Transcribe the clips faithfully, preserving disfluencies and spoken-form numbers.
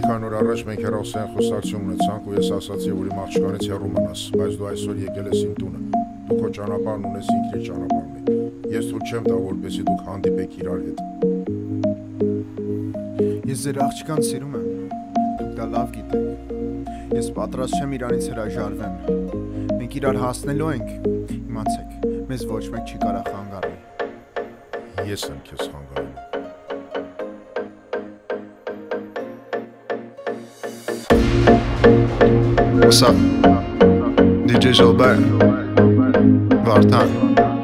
քանի օր առաջ մենք հեռախոսային խոսակցություն ունեցանք ու ես ասացի, որ իմ աղջկանից հեռու մնաս, բայց դու այսօր եկել ես իմ տունը։ Դու քո ճանապարհն ունես, ինքն իր ճանապարհն ունի։ Ես թույլ չեմ տա, որպեսզի դուք հանդիպեք իրար հետ։ Ես ձեր աղջկան սիրում եմ, դուք դա լավ գիտեք։ Ես պատրաստ չեմ իրանից հրաժարվեմ։ Մենք իրար հասնելու ենք, իմացեք, մեզ ոչ մեկ չի կարող խանգարել։ Ես եմ քեզ խանգարում։ What's up? D J Gilbert Vartan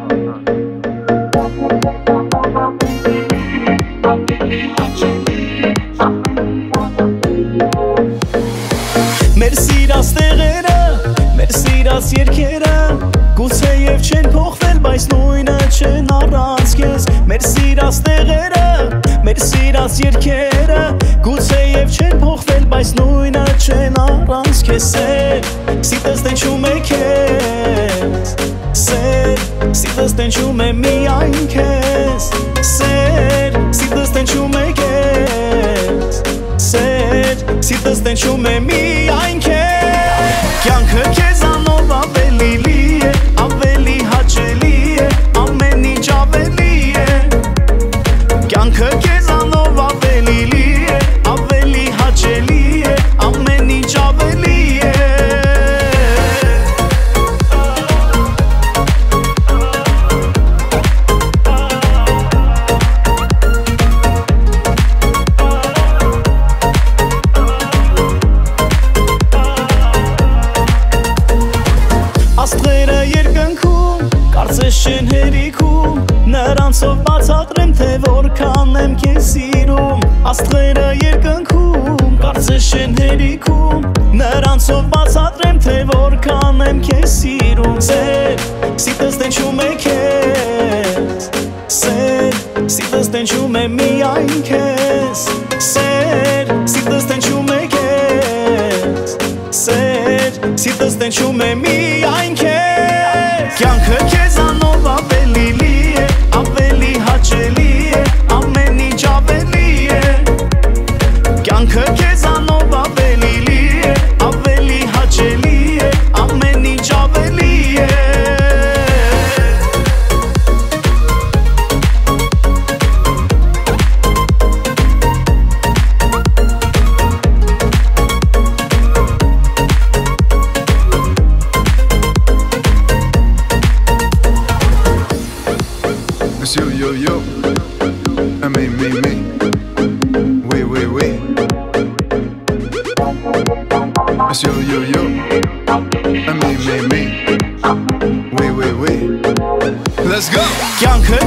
Մեր սիրած տեղերը, մեր սիրած երգերը Գուցե և չեն փոխվել, բայց նույնը չեն առանց քեզ Մեր սիրած տեղերը, մեր սիրած երգերը Գուցե և չեն փոխվել, բայց նույնը չեն առանց քեզ Սեր, սիրտս տենչում է քեզ Սեր, սիրտս տենչում է միայն քեզ Սեր, սիրտս տենչում է քեզ Սեր, սիրտս տենչում է միայն քեզ Կյանքը քեզանով ավելի լի է, ավելի հաճելի է, ամեն ինչ ավելի է Կյանքը քեզանով ավելի լի է, ավելի հաճելի է, ամեն ինչ ավելի է Աստղերը երկնքում, կարծես չեն հերիքում Նրանցով բացատրեմ, թե որքան եմ քեզ սիրում Աստղերը երկնքում, կարծես չեն հերիքում Նրանցով բացատրեմ, թե որքան եմ քեզ սիրում Սեր, սիրտս տենչում է քեզ Սեր, սիրտս տենչում է միայն քեզ Սեր, սիրտս տենչում է քեզ Սեր, սիրտս տենչում է միայն քեզ Կյանքը քեզանով ավելի լի է, ավելի հաճելի է, ամեն ինչ ավելի է Կյանքը քեզանով ավելի լի է, ավելի հաճելի է, ամեն ինչ ավելի է It's you, you, you And me, me, me We, we, we It's you, you, you And me, me, me We, we, we Let's go! Կյանքը